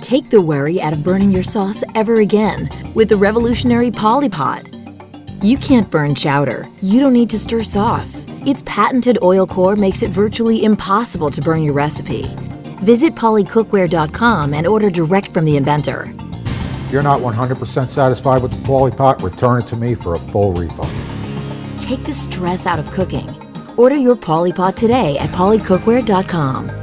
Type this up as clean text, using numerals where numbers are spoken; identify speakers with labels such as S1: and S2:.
S1: Take the worry out of burning your sauce ever again with the revolutionary Polypot. You can't burn chowder. You don't need to stir sauce. Its patented oil core makes it virtually impossible to burn your recipe. Visit polycookware.com and order direct from the inventor.
S2: If you're not 100% satisfied with the Polypot, return it to me for a full refund.
S1: Take the stress out of cooking. Order your Polypot today at polycookware.com.